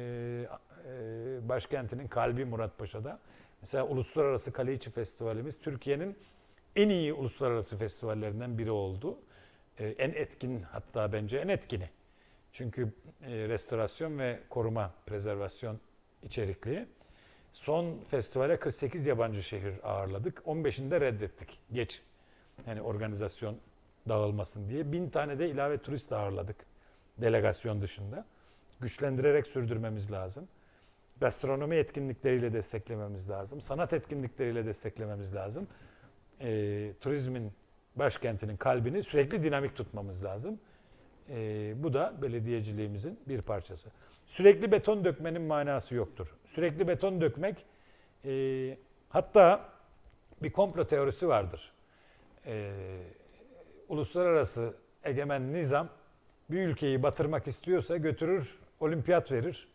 e, başkentinin kalbi Muratpaşa'da. Mesela Uluslararası Kaleiçi Festivalimiz Türkiye'nin en iyi uluslararası festivallerinden biri oldu. E, en etkin, hatta bence en etkini. Çünkü e, restorasyon ve koruma, prezervasyon içerikli. Son festivale kırk sekiz yabancı şehir ağırladık. on beşinde reddettik. Geç. Yani organizasyon dağılmasın diye. Bin tane de ilave turist ağırladık. Delegasyon dışında. Güçlendirerek sürdürmemiz lazım. Gastronomi etkinlikleriyle desteklememiz lazım. Sanat etkinlikleriyle desteklememiz lazım. E, turizmin başkentinin kalbini sürekli dinamik tutmamız lazım. E, bu da belediyeciliğimizin bir parçası. Sürekli beton dökmenin manası yoktur. Sürekli beton dökmek, e, hatta bir komplo teorisi vardır. E, uluslararası egemen nizam bir ülkeyi batırmak istiyorsa götürür, olimpiyat verir.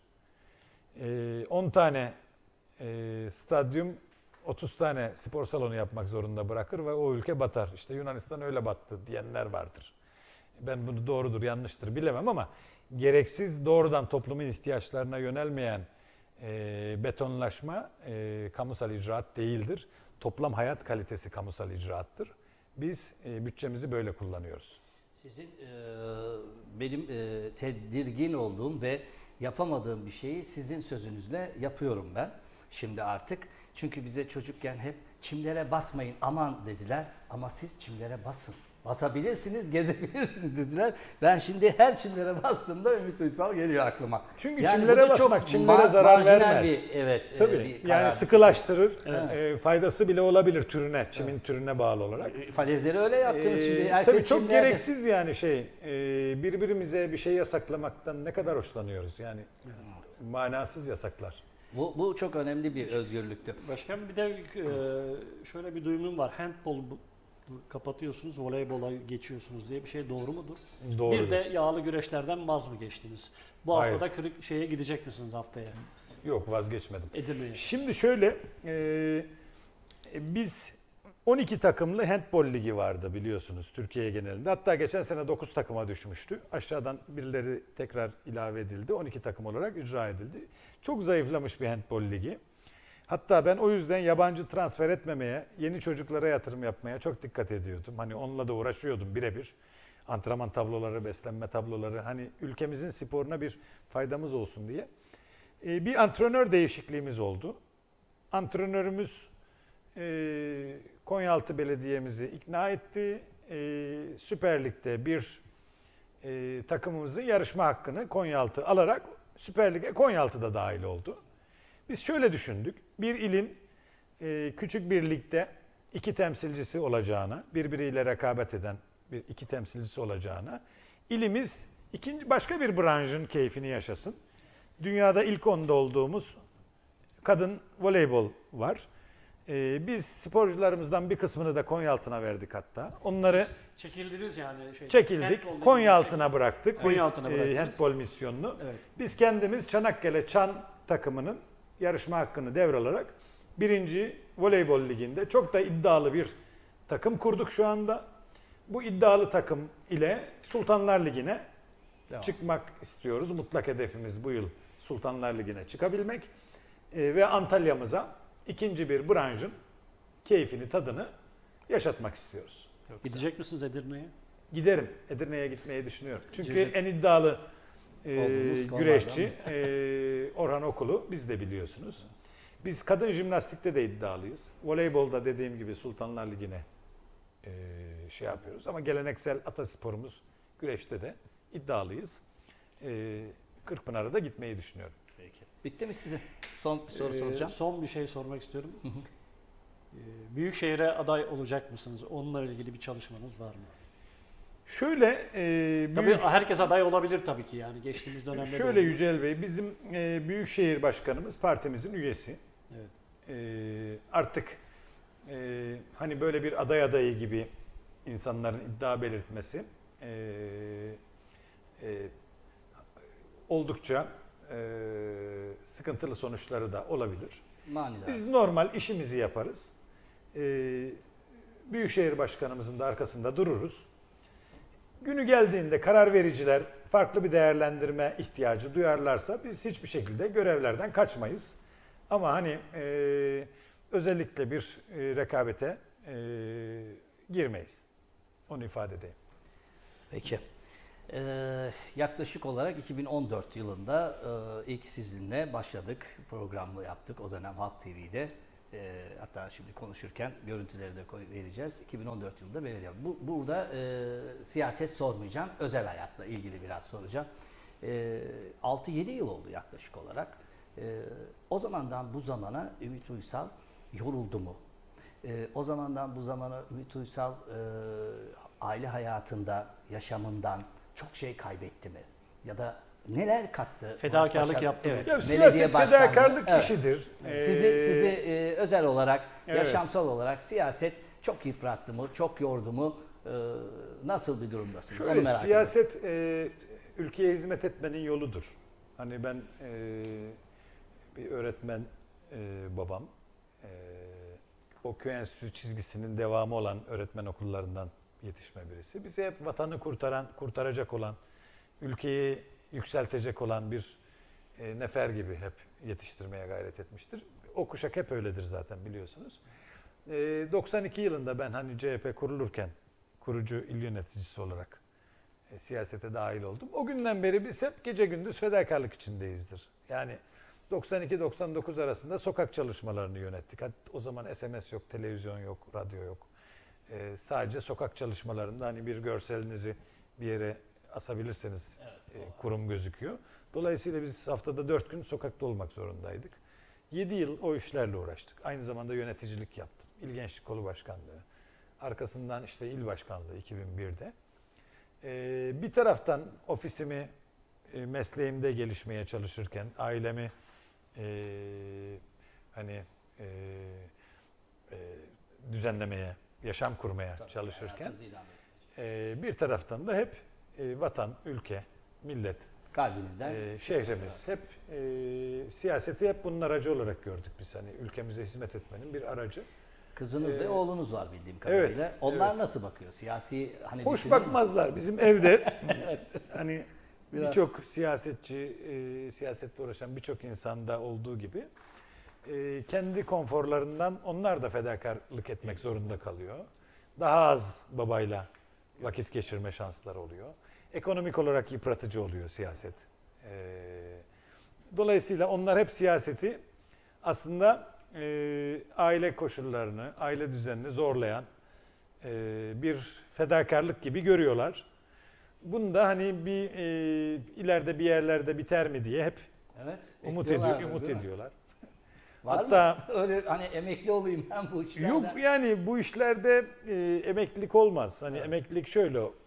E, on tane e, stadyum, otuz tane spor salonu yapmak zorunda bırakır ve o ülke batar. İşte Yunanistan öyle battı diyenler vardır. Ben bunu doğrudur, yanlıştır bilemem ama gereksiz, doğrudan toplumun ihtiyaçlarına yönelmeyen e, betonlaşma e, kamusal icraat değildir. Toplam hayat kalitesi kamusal icraattır. Biz e, bütçemizi böyle kullanıyoruz. Sizin e, benim e, tedirgin olduğum ve yapamadığım bir şeyi sizin sözünüzle yapıyorum ben şimdi artık. Çünkü bize çocukken hep çimlere basmayın aman dediler ama siz çimlere basın. Basabilirsiniz, gezebilirsiniz dediler. Ben şimdi her çimlere bastığımda Ümit Uysal geliyor aklıma. Çünkü Yani çimlere bu da basmak çok çimlere mar- zarar marjinal vermez. Bir, evet, Tabii. e, bir Yani karar. sıkılaştırır. Evet. E, faydası bile olabilir türüne, çimin evet. türüne bağlı olarak. Falezleri öyle yaptınız Ee, şimdi. Herkes tabii çok çimlerde- gereksiz yani şey. E, birbirimize bir şey yasaklamaktan ne kadar hoşlanıyoruz yani. Evet. Manasız yasaklar. Bu, bu çok önemli bir özgürlüktü. Başkan bir de e, şöyle bir duyumum var. Handball bu- kapatıyorsunuz, voleybola geçiyorsunuz diye bir şey doğru mudur? Doğru. Bir de yağlı güreşlerden vaz mı geçtiniz? Bu Hayır. haftada kırık şeye gidecek misiniz haftaya? Yok, vazgeçmedim. Edirne'ye. Şimdi şöyle, e, biz on iki takımlı handbol ligi vardı biliyorsunuz Türkiye genelinde. Hatta geçen sene dokuz takıma düşmüştü. Aşağıdan birileri tekrar ilave edildi. on iki takım olarak icra edildi. Çok zayıflamış bir handbol ligi. Hatta ben o yüzden yabancı transfer etmemeye, yeni çocuklara yatırım yapmaya çok dikkat ediyordum. Hani onunla da uğraşıyordum birebir. Antrenman tabloları, beslenme tabloları, hani ülkemizin sporuna bir faydamız olsun diye. Ee, bir antrenör değişikliğimiz oldu. Antrenörümüz e, Konyaaltı Belediye'mizi ikna etti. E, Süper Lig'de bir e, takımımızın yarışma hakkını Konyaaltı alarak Süper Lig'e Konyaaltı da dahil oldu. Biz şöyle düşündük. Bir ilin e, küçük bir ligde iki temsilcisi olacağına, birbiriyle rekabet eden bir iki temsilcisi olacağına, ilimiz ikinci başka bir branşın keyfini yaşasın. Dünyada ilk onda olduğumuz kadın voleybol var. E, biz sporcularımızdan bir kısmını da Konyaaltı'na verdik hatta. Onları Çekildiniz yani. Şey, çekildik. handball Konyaaltı'na liginde bıraktık. Biz Konyaaltı'na e, bıraktınız. handbol misyonunu. Evet. Biz kendimiz Çanakkale Çan takımının yarışma hakkını devralarak birinci voleybol liginde çok da iddialı bir takım kurduk şu anda. Bu iddialı takım ile Sultanlar Ligi'ne Devam. çıkmak istiyoruz. Mutlak hedefimiz bu yıl Sultanlar Ligi'ne çıkabilmek. E, ve Antalya'mıza ikinci bir branşın keyfini, tadını yaşatmak istiyoruz. Gidecek misiniz Edirne'ye? Giderim. Edirne'ye gitmeyi düşünüyorum. Çünkü Cezir- en iddialı e, Olduğumuz konulardan güreşçi e, Orhan Okulu, biz de biliyorsunuz. Biz kadın jimnastikte de iddialıyız. Voleybolda dediğim gibi Sultanlar Ligi'ne e, şey yapıyoruz. Ama geleneksel atasporumuz güreşte de iddialıyız. E, Kırkpınar'a da gitmeyi düşünüyorum. Peki. Bitti mi sizin? Son bir soru Ee, soracağım. Son bir şey sormak istiyorum. Ee, Büyükşehir'e aday olacak mısınız? Onunla ilgili bir çalışmanız var mı? Şöyle e, Tabii büyük, herkes aday olabilir tabii ki yani geçtiğimiz dönemde. de şöyle oldu. Yücel Bey, bizim e, Büyükşehir Başkanımız partimizin üyesi. Evet. E, artık e, hani böyle bir aday adayı gibi insanların iddia belirtmesi e, e, oldukça e, sıkıntılı sonuçları da olabilir. Manidar. Biz normal işimizi yaparız. Ee, Büyükşehir Başkanımızın da arkasında dururuz. Günü geldiğinde karar vericiler farklı bir değerlendirme ihtiyacı duyarlarsa biz hiçbir şekilde görevlerden kaçmayız. Ama hani e, özellikle bir e, rekabete e, girmeyiz. Onu ifade edeyim. Peki. Ee, yaklaşık olarak iki bin on dört yılında e, ilk sizinle başladık. Programı yaptık. O dönem Halk T V'de. E, hatta şimdi konuşurken görüntüleri de koy, vereceğiz. iki bin on dört yılında belediye. Bu, burada e, siyaset sormayacağım. Özel hayatla ilgili biraz soracağım. E, altı yedi yıl oldu yaklaşık olarak. E, o zamandan bu zamana Ümit Uysal yoruldu mu? E, o zamandan bu zamana Ümit Uysal e, aile hayatında, yaşamından çok şey kaybetti mi? Ya da neler kattı? Fedakarlık Başar- yaptı mı? Evet, Ya belediye siyaset başkanlığı- fedakarlık Evet. işidir. Sizi Ee, sizi e, özel olarak, evet. yaşamsal olarak siyaset çok yıprattı mı, çok yordu mu? E, nasıl bir durumdasınız? Onu Şöyle, merak ediyorum. siyaset e, ülkeye hizmet etmenin yoludur. Hani ben e, bir öğretmen e, babam, e, o köy enstitüsü çizgisinin devamı olan öğretmen okullarından yetişme birisi. Bizi hep vatanı kurtaran, kurtaracak olan, ülkeyi yükseltecek olan bir e, nefer gibi hep yetiştirmeye gayret etmiştir. O kuşak hep öyledir zaten biliyorsunuz. E, doksan iki yılında ben hani C H P kurulurken kurucu il yöneticisi olarak e, siyasete dahil oldum. O günden beri biz hep gece gündüz fedakarlık içindeyizdir. Yani doksan iki doksan dokuz arasında sokak çalışmalarını yönettik. Hatta o zaman S M S yok, televizyon yok, radyo yok. E, sadece sokak çalışmalarında hani bir görselinizi bir yere asabilirseniz e, kurum gözüküyor. Dolayısıyla biz haftada dört gün sokakta olmak zorundaydık. yedi yıl o işlerle uğraştık. Aynı zamanda yöneticilik yaptım. İl Gençlik Kolu Başkanlığı. Arkasından işte il başkanlığı iki bin birde. Ee, bir taraftan ofisimi e, mesleğimde gelişmeye çalışırken, ailemi e, hani e, e, düzenlemeye, yaşam kurmaya Tabii, çalışırken hayatınızı idame edin. e, bir taraftan da hep e, vatan, ülke, millet, Kalbinizden. e, şehrimiz hep e, siyaseti hep bunun aracı olarak gördük biz. Hani ülkemize hizmet etmenin bir aracı. Kızınız Ee, ve oğlunuz var bildiğim kadarıyla. evet, Onlar evet. nasıl bakıyor? Siyasi hani Hoş düşünüyor mu? bakmazlar. Bizim evde hani Biraz- birçok siyasetçi, e, siyasetle uğraşan birçok insanda olduğu gibi e, kendi konforlarından onlar da fedakarlık etmek zorunda kalıyor. Daha az babayla vakit geçirme şansları oluyor. Ekonomik olarak yıpratıcı oluyor siyaset. E, dolayısıyla onlar hep siyaseti aslında e, aile koşullarını, aile düzenini zorlayan e, bir fedakarlık gibi görüyorlar. Bunu da hani bir e, ileride bir yerlerde biter mi diye hep Evet. umut bekliyorlar, ediyor, umut değil mi? ediyorlar. Var Hatta- mı? Öyle hani emekli olayım ben bu işlerden. Yok yani bu işlerde e, emeklilik olmaz. Hani Evet. emeklilik şöyle o.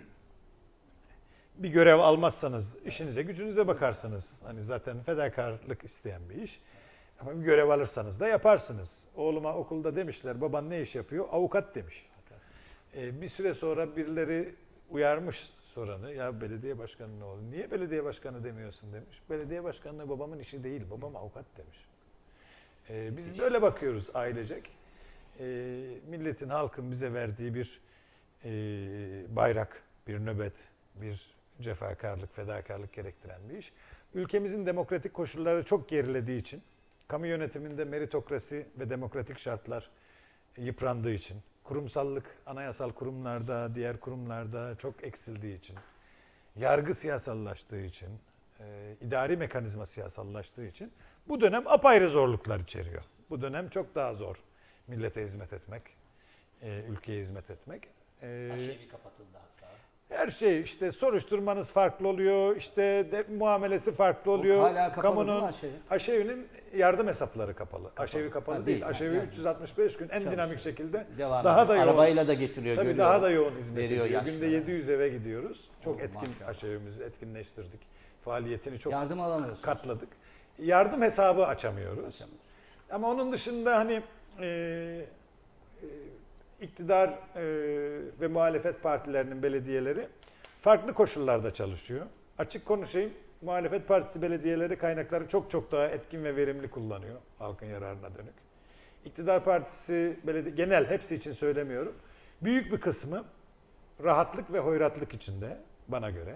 Bir görev almazsanız işinize gücünüze bakarsınız. Hani zaten fedakarlık isteyen bir iş. Ama bir görev alırsanız da yaparsınız. Oğluma okulda demişler baban ne iş yapıyor? Avukat demiş. Ee, bir süre sonra birileri uyarmış soranı. Ya belediye başkanı ne oldu? Niye belediye başkanı demiyorsun demiş. Belediye başkanlığı babamın işi değil. Babam avukat demiş. Ee, biz böyle bakıyoruz ailecek. Ee, milletin, halkın bize verdiği bir e, bayrak, bir nöbet, bir cefakarlık, fedakarlık gerektiren bir iş. Ülkemizin demokratik koşulları çok gerilediği için, kamu yönetiminde meritokrasi ve demokratik şartlar yıprandığı için, kurumsallık anayasal kurumlarda, diğer kurumlarda çok eksildiği için, yargı siyasallaştığı için, e, idari mekanizma siyasallaştığı için bu dönem apayrı zorluklar içeriyor. Bu dönem çok daha zor millete hizmet etmek, e, ülkeye hizmet etmek. E, Aşevi kapatıldı hatta. Her şey işte soruşturmanız farklı oluyor, işte de, muamelesi farklı oluyor. Hala kapalı değil mi Kamunun, Aşevi? Aşevi'nin yardım hesapları kapalı. Aşevi kapalı Ha, değil. değil. Aşevi Yani üç yüz altmış beş gün en çalışıyor. dinamik şekilde Devam daha ediyor. da yoğun. Arabayla da getiriyor, Tabii görüyor. daha da yoğun hizmet veriyor ediyor. yaşlara. Günde yedi yüz eve gidiyoruz. Çok Oo, etkin maşallah. aşevimizi etkinleştirdik. Faaliyetini çok Yardım alamıyorsunuz. katladık. Yardım hesabı açamıyoruz. Açamıyoruz. Ama onun dışında hani e, e, iktidar e, ve muhalefet partilerinin belediyeleri farklı koşullarda çalışıyor. Açık konuşayım, muhalefet partisi belediyeleri kaynakları çok çok daha etkin ve verimli kullanıyor halkın yararına dönük. İktidar partisi belediye, genel hepsi için söylemiyorum. Büyük bir kısmı rahatlık ve hoyratlık içinde bana göre.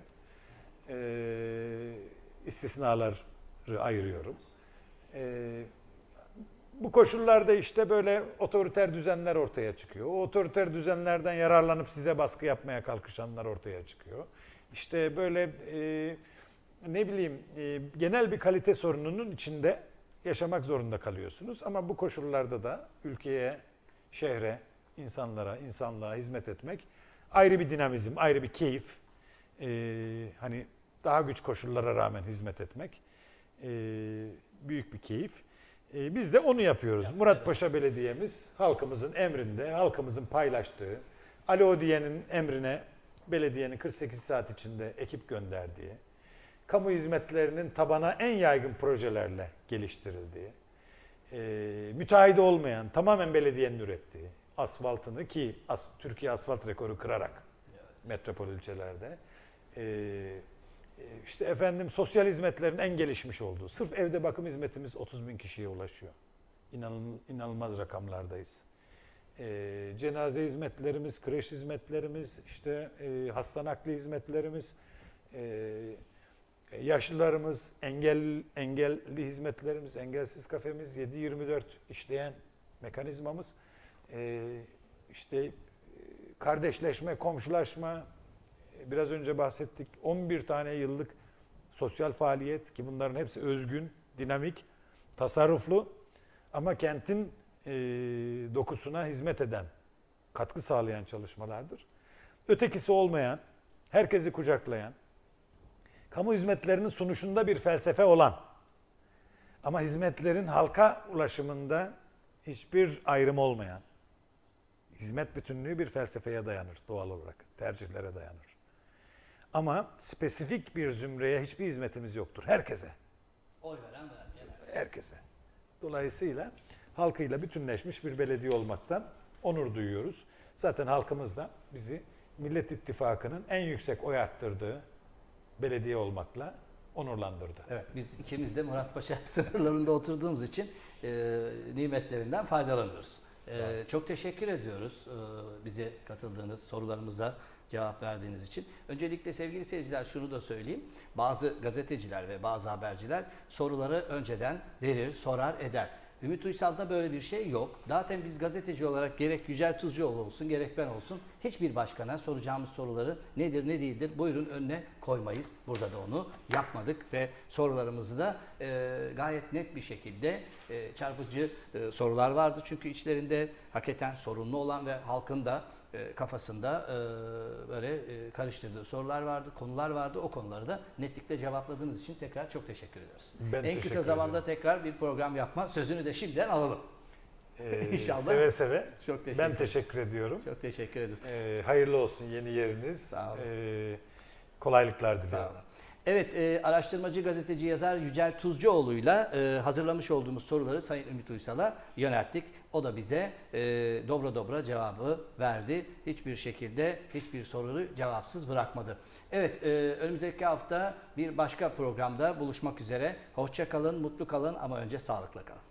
E, istisnaları ayırıyorum. E, Bu koşullarda işte böyle otoriter düzenler ortaya çıkıyor. O otoriter düzenlerden yararlanıp size baskı yapmaya kalkışanlar ortaya çıkıyor. İşte böyle e, ne bileyim e, genel bir kalite sorununun içinde yaşamak zorunda kalıyorsunuz. Ama bu koşullarda da ülkeye, şehre, insanlara, insanlığa hizmet etmek ayrı bir dinamizm, ayrı bir keyif. E, hani daha güç koşullara rağmen hizmet etmek e, büyük bir keyif. Biz de onu yapıyoruz. Ya, Muratpaşa Belediye'miz halkımızın emrinde, halkımızın paylaştığı, Ali Odiye'nin emrine belediyenin kırk sekiz saat içinde ekip gönderdiği, kamu hizmetlerinin tabana en yaygın projelerle geliştirildiği, e, müteahhidi olmayan, tamamen belediyenin ürettiği asfaltını ki as, Türkiye asfalt rekoru kırarak metropol ilçelerde, e, İşte efendim sosyal hizmetlerin en gelişmiş olduğu. Sırf evde bakım hizmetimiz otuz bin kişiye ulaşıyor. İnanıl, inanılmaz rakamlardayız. Ee, cenaze hizmetlerimiz, kreş hizmetlerimiz, işte e, hasta nakli hizmetlerimiz, e, yaşlılarımız, engel engelli hizmetlerimiz, engelsiz kafemiz, yedi yirmi dört işleyen mekanizmamız, e, işte kardeşleşme, komşulaşma, biraz önce bahsettik. on bir tane yıllık sosyal faaliyet ki bunların hepsi özgün, dinamik, tasarruflu ama kentin e, dokusuna hizmet eden, katkı sağlayan çalışmalardır. Ötekisi olmayan, herkesi kucaklayan, kamu hizmetlerinin sunuşunda bir felsefe olan ama hizmetlerin halka ulaşımında hiçbir ayrım olmayan, hizmet bütünlüğü bir felsefeye dayanır doğal olarak, tercihlere dayanır. Ama spesifik bir zümreye hiçbir hizmetimiz yoktur. Herkese. Oy veren vermeyen. Herkese. Dolayısıyla halkıyla bütünleşmiş bir belediye olmaktan onur duyuyoruz. Zaten halkımız da bizi Millet İttifakı'nın en yüksek oy arttırdığı belediye olmakla onurlandırdı. Evet, biz ikimiz de Muratpaşa sınırlarında oturduğumuz için e, nimetlerinden faydalanıyoruz. E, çok teşekkür ediyoruz e, bize katıldığınız, sorularımıza cevap verdiğiniz için. Öncelikle sevgili seyirciler şunu da söyleyeyim. Bazı gazeteciler ve bazı haberciler soruları önceden verir, sorar, eder. Ümit Uysal'da böyle bir şey yok. Zaten biz gazeteci olarak gerek Yücel Tuzcuoğlu olsun, gerek ben olsun hiçbir başkana soracağımız soruları nedir, ne değildir buyurun önüne koymayız. Burada da onu yapmadık ve sorularımızı da e, gayet net bir şekilde e, çarpıcı e, sorular vardı. Çünkü içlerinde hakikaten sorunlu olan ve halkın da kafasında böyle karıştırdığı sorular vardı, konular vardı. O konuları da netlikle cevapladığınız için tekrar çok teşekkür ediyoruz. Ben en teşekkür kısa zamanda ederim. tekrar bir program yapma sözünü de şimdiden alalım. Ee, İnşallah. Seve seve. Çok teşekkür Ben teşekkür ediyorum. Çok teşekkür ederim. Ee, hayırlı olsun yeni yeriniz. Sağ olun. Ee, kolaylıklar Sağ diliyorum. olun. Evet, e, araştırmacı, gazeteci, yazar Yücel Tuzcuoğlu'yla e, hazırlamış olduğumuz soruları Sayın Ümit Uysal'a yönelttik. O da bize e, dobra dobra cevabı verdi. Hiçbir şekilde hiçbir soruyu cevapsız bırakmadı. Evet, e, önümüzdeki hafta bir başka programda buluşmak üzere. Hoşça kalın, mutlu kalın ama önce sağlıkla kalın.